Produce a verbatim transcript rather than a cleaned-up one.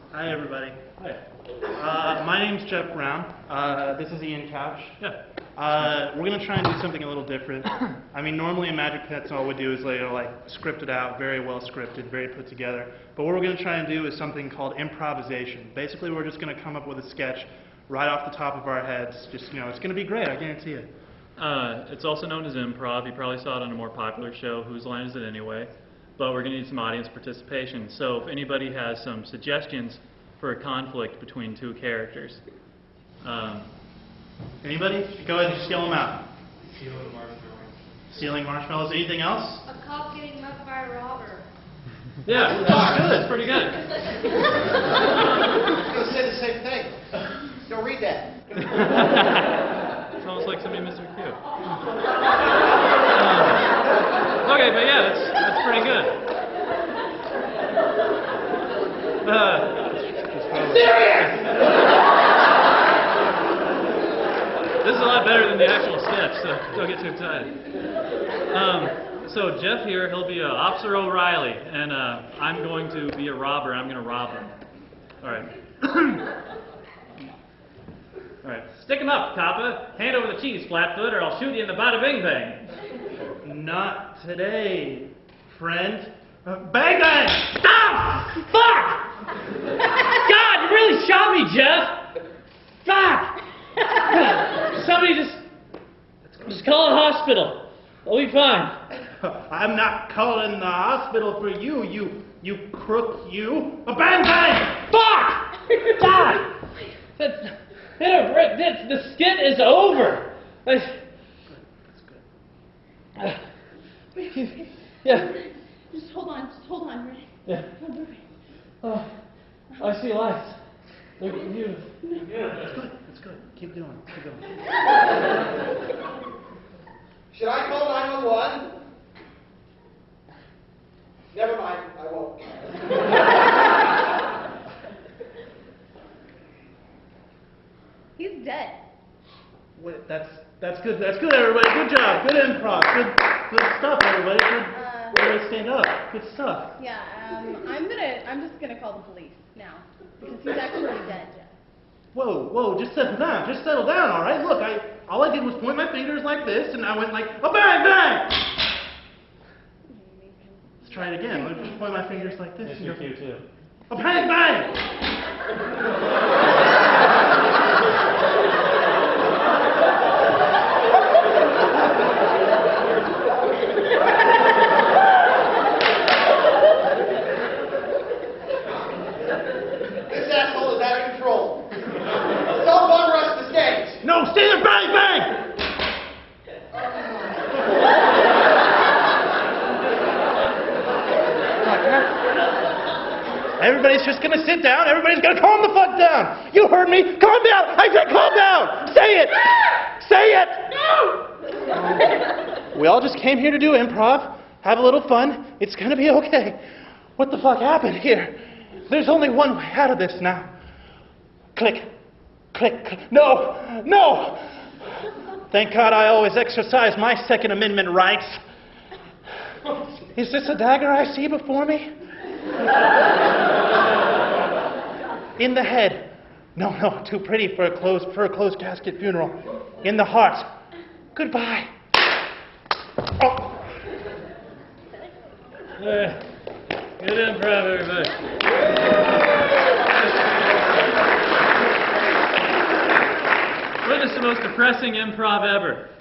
Hi, everybody. Hi. Uh, my name's Jeff Brown. Uh, this is Ian Couch. Yeah. Uh, we're going to try and do something a little different. I mean, normally in Magic Pets, all we do is you know, like script it out, very well scripted, very put together. But what we're going to try and do is something called improvisation. Basically, we're just going to come up with a sketch right off the top of our heads. Just, you know, it's going to be great, I guarantee it. Uh, it's also known as improv. You probably saw it on a more popular show, Whose Line Is It Anyway? But we're going to need some audience participation. So if anybody has some suggestions for a conflict between two characters. Um, Anybody? Go ahead and just yell them out. Stealing marshmallows. Stealing marshmallows. Anything else? A cop getting mugged by a robber. yeah, that's good. That's pretty good. I was going to say the same thing. Don't read that. It's almost like somebody missed their cue. Um, okay, but yeah, that's, that's pretty good. Uh, Serious! This is a lot better than the actual sketch, so don't get too excited. Um, so Jeff here, he'll be uh, Officer O'Reilly, and uh, I'm going to be a robber. I'm going to rob him. All right. All right. Stick him up, copper. Hand over the cheese, Flatfoot, or I'll shoot you in the bada bing bang. Not today, friend. Uh, bang bang! Stop! Fuck! God, you really shot me, Jeff! Fuck! Somebody just, just call a hospital. We'll be fine. I'm not calling the hospital for you, you, you crook, you. A bang bang! Fuck! God! That's, that, that, the skit is over. I, That's good. uh, yeah. Just hold on, just hold on, ready? Yeah. Oh, I see lights. Look at you. Yeah, that's good. That's good. Keep doing. Keep going. Should I call nine one one? Never mind, I won't. He's dead. Wait, that's that's good. That's good, everybody. Good job. Good improv. Good good stuff, everybody. Good. Uh, Everybody stand up. Good stuff. Yeah, um, I'm gonna, I'm just gonna call the police now because he's actually dead, Jeff. Whoa, whoa, just settle down. Just settle down, all right? Look, I all I did was point my fingers like this, and I went like a bang bang. Let's try it again. Let me just point my fingers like this. It's and your go, cue, too. a bang bang. This asshole is out of control. Don't bum rush the stage. No, stay there, bang bang. Everybody's just gonna sit down. Everybody's gonna calm the fuck down. You heard me. Calm down. I said calm down. Say it. Say it. No. We all just came here to do improv, have a little fun. It's gonna be okay. What the fuck happened here? There's only one way out of this now. Click. Click. Click. No. No. Thank God I always exercise my Second Amendment rights. Is this a dagger I see before me? In the head. No, no, too pretty for a closed for a closed casket funeral. In the heart. Goodbye. Oh. Uh, good improv, everybody. What is the most depressing improv ever?